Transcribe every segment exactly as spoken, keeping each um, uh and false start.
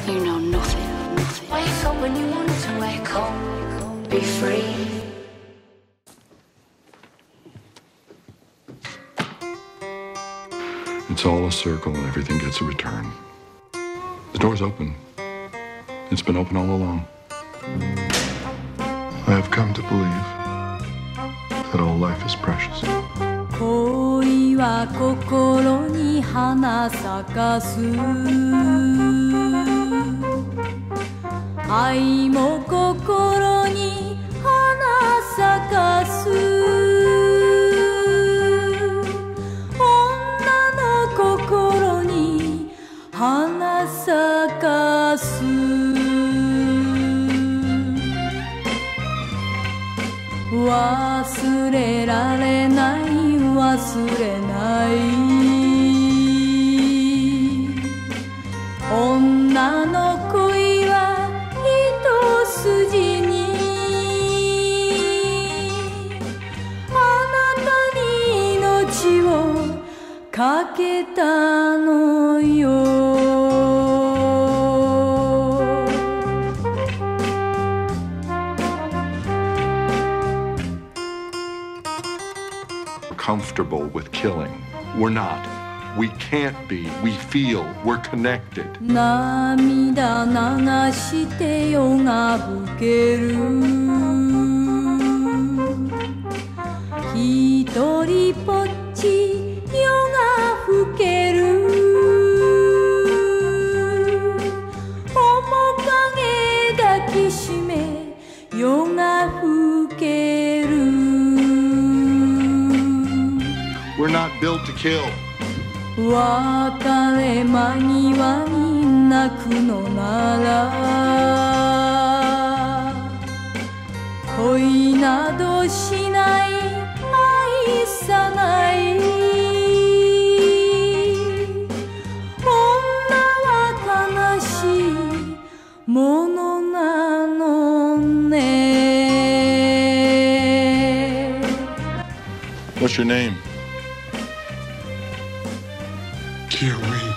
You know nothing, nothing. Wake up when you want to wake up. Be free. It's all a circle and everything gets a return. The door's open. It's been open all along. I have come to believe that all life is precious. 恋は心に花咲かす愛も心に花咲かす女の心に花咲かす忘れられない忘れない女の恋は一筋にあなたに命をかけたのよ Comfortable with killing. We're not. We can't be. We feel. We're connected. 涙流して夜が更ける一人ぽっち夜が更ける面影抱きしめ夜が更ける We're not built to kill. 別れ間際に泣くのなら恋などしない愛さない女は悲しいものなのね What's your name? Kill me.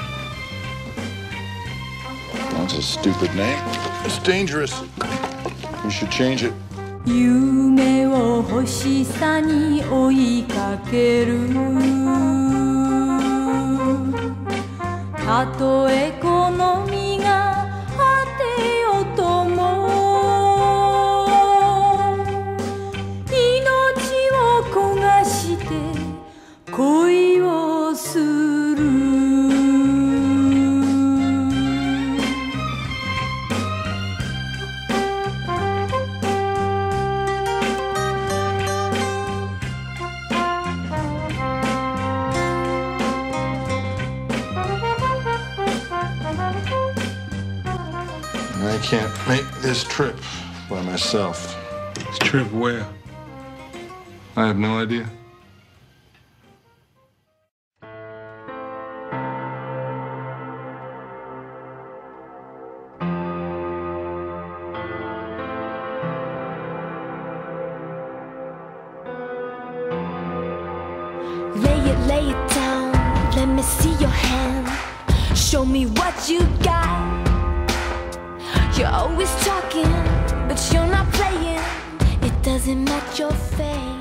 That's a stupid name. It's dangerous. You should change it. 夢を星さに追いかけるたとえこの身が果てようとも命を焦がして恋をする I can't make this trip by myself. This trip where? I have no idea. Lay it, lay it down. Let me see your hand. Show me what you got. You're always talking, but you're not playing. It doesn't match your face.